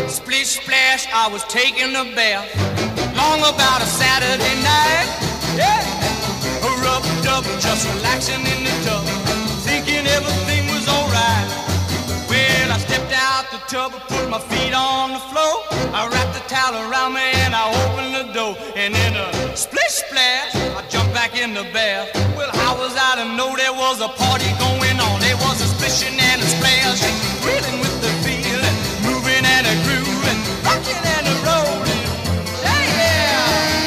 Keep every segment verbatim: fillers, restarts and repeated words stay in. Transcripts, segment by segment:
Splish, splash, I was taking a bath. Long about a Saturday night. Yeah. Rubbed up, just relaxing in the tub, thinking everything was alright. Well, I stepped out the tub and put my feet on the floor. I wrapped the towel around me and I opened the door. And in a splish splash, I jumped back in the bath. Well, how was I to know there was a party going on? There was a splishing and a splash, reeling with the feeling, moving and a grooving, rocking and a rolling. Yeah, yeah.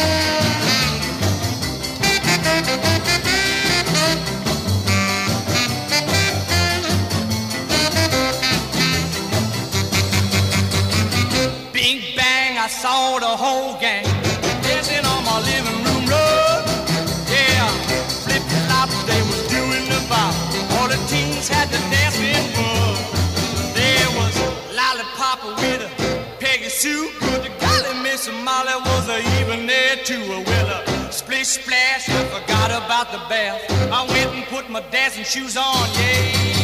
Bing bang, I saw the whole gang dancing on my living room rug. Yeah, flip flop, they was doing the bop. All the teens had the dancing bug. There was Lollipop with a Peggy Sue, but the golly Miss Molly was a even there too. Well, a splish splash, I forgot about the bath. I went and put my dancing shoes on, yeah.